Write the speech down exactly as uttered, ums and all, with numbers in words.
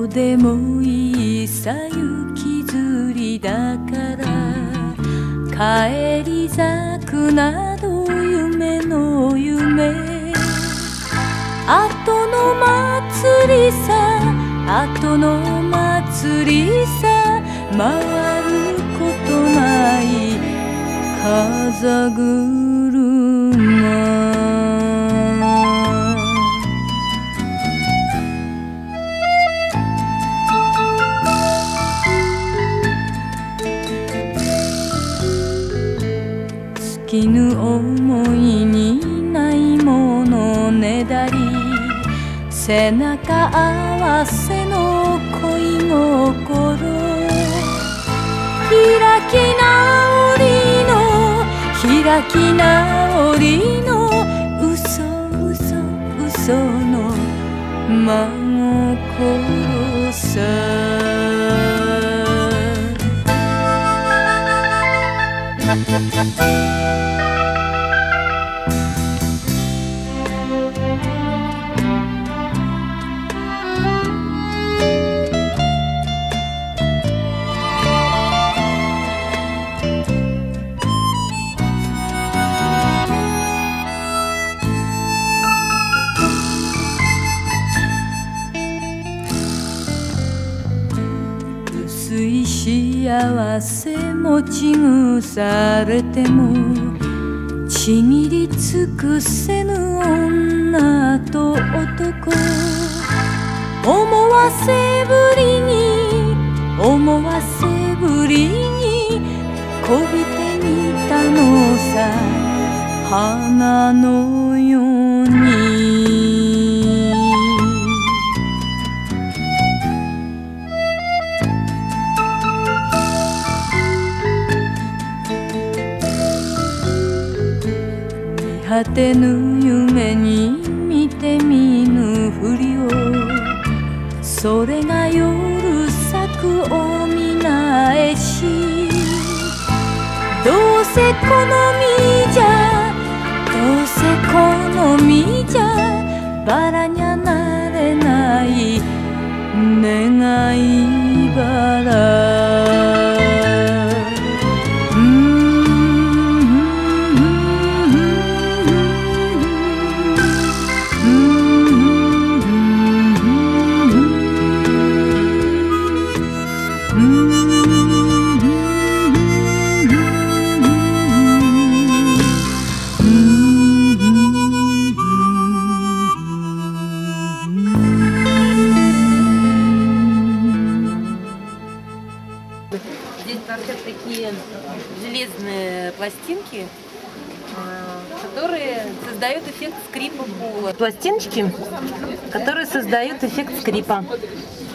でもいいさ雪吊りだから帰り咲くなど夢の夢後の祭りさ後の祭りさ回ることない風車尽きぬ思いにないものねだり背中合わせの恋心開き直りの開き直りの嘘嘘嘘の真心さ薄い幸せ持ち腐れてもちぎり尽くせぬ女と男思わせぶりに思わせぶりにこびてみたのさ花のように果てぬ夢に見て見ぬふりをそれが夜咲くお見返しどうせ好みじゃどうせ好みじゃバラにゃなれない願いバラ Здесь торчат такие железные пластинки, которые создают эффект скрипа пола. Пластиночки, которые создают эффект скрипа.